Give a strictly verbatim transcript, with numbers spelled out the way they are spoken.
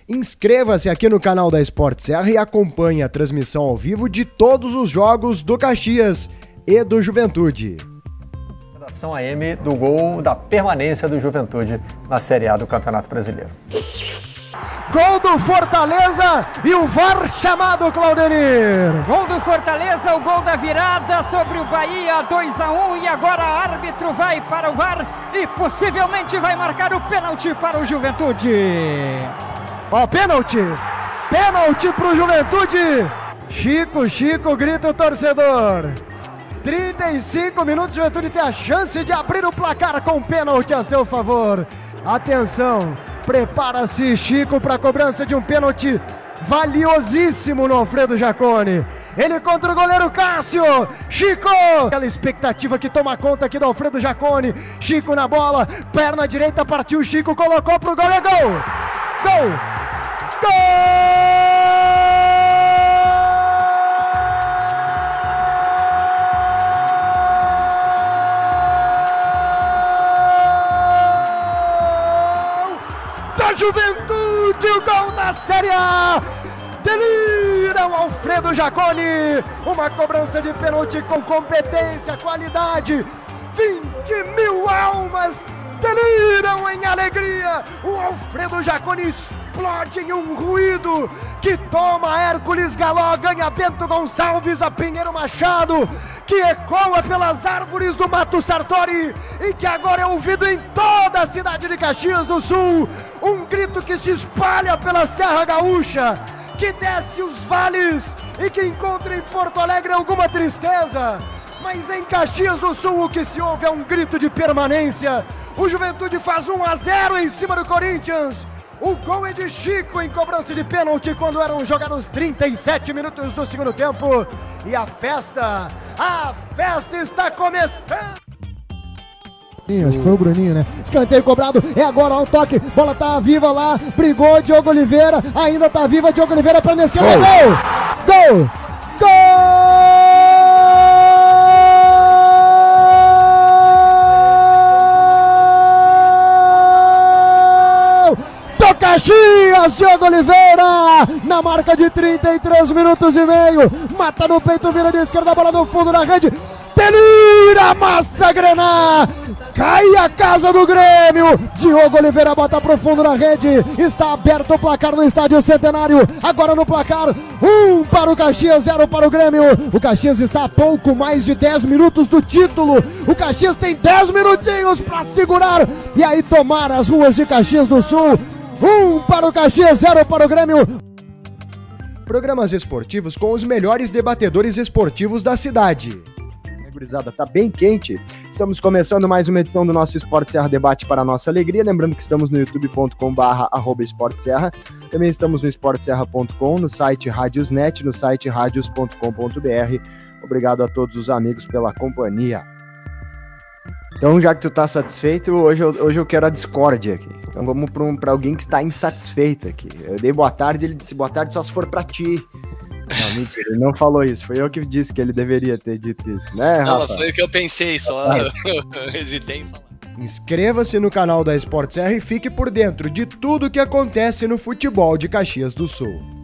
Inscreva-se aqui no canal da Sport Serra e acompanhe a transmissão ao vivo de todos os jogos do Caxias e do Juventude. Redação A M do gol da permanência do Juventude na Série A do Campeonato Brasileiro. Gol do Fortaleza e o V A R chamado, Claudenir. Gol do Fortaleza, o gol da virada sobre o Bahia, dois a um, e agora o árbitro vai para o V A R e possivelmente vai marcar o pênalti para o Juventude. Ó, pênalti! Pênalti pro Juventude! Chico, Chico, grita o torcedor. trinta e cinco minutos, o Juventude tem a chance de abrir o placar com pênalti a seu favor. Atenção! Prepara-se Chico para a cobrança de um pênalti valiosíssimo no Alfredo Jaconi. Ele contra o goleiro Cássio. Chico! Aquela expectativa que toma conta aqui do Alfredo Jaconi. Chico na bola, perna direita, partiu Chico, colocou pro gol, é gol! Gol! Gol! Juventude, o gol da Série A! Delira o Alfredo Jaconi! Uma cobrança de pênalti com competência, qualidade. vinte mil almas deliram em alegria. O Alfredo Jaconi explode em um ruído que toma Hércules Galó, ganha Bento Gonçalves, a Pinheiro Machado, que ecoa pelas árvores do Mato Sartori e que agora é ouvido em toda a cidade de Caxias do Sul. Um grito que se espalha pela Serra Gaúcha, que desce os vales e que encontra em Porto Alegre alguma tristeza. Mas em Caxias do Sul o que se ouve é um grito de permanência. O Juventude faz um a zero em cima do Corinthians. O gol é de Chico em cobrança de pênalti quando eram jogados trinta e sete minutos do segundo tempo. E a festa, a festa está começando. Acho que foi o Bruninho, né? Escanteio cobrado, é agora, ó, o toque, bola tá viva lá, brigou Diogo Oliveira, ainda tá viva Diogo Oliveira pra esquerda, gol! Gol! Gol! Do Caxias, Diogo Oliveira, na marca de trinta e três minutos e meio, mata no peito, vira de esquerda, bola no fundo da rede, delira, Massa Grená, cai a casa do Grêmio, Diogo Oliveira bota pro fundo na rede, está aberto o placar no Estádio Centenário, agora no placar, um para o Caxias, zero para o Grêmio, o Caxias está a pouco mais de dez minutos do título, o Caxias tem dez minutinhos para segurar e aí tomar as ruas de Caxias do Sul, um para o Caxias, zero para o Grêmio. Programas esportivos com os melhores debatedores esportivos da cidade. Gurizada, tá bem quente. Estamos começando mais uma edição do nosso Sport Serra Debate para a nossa alegria. Lembrando que estamos no youtube ponto com barra arroba Sport Serra. Também estamos no sport serra ponto com, no site Radiosnet, no site radios ponto com ponto br. Obrigado a todos os amigos pela companhia. Então, já que tu tá satisfeito, hoje eu, hoje eu quero a discórdia aqui. Então vamos para um, alguém que está insatisfeito aqui. Eu dei boa tarde, ele disse boa tarde só se for para ti. Não, mentira, ele não falou isso. Foi eu que disse que ele deveria ter dito isso, né, Rafa? Não, foi o que eu pensei, só eu hesitei em falar. Inscreva-se no canal da Sport Serra e fique por dentro de tudo que acontece no futebol de Caxias do Sul.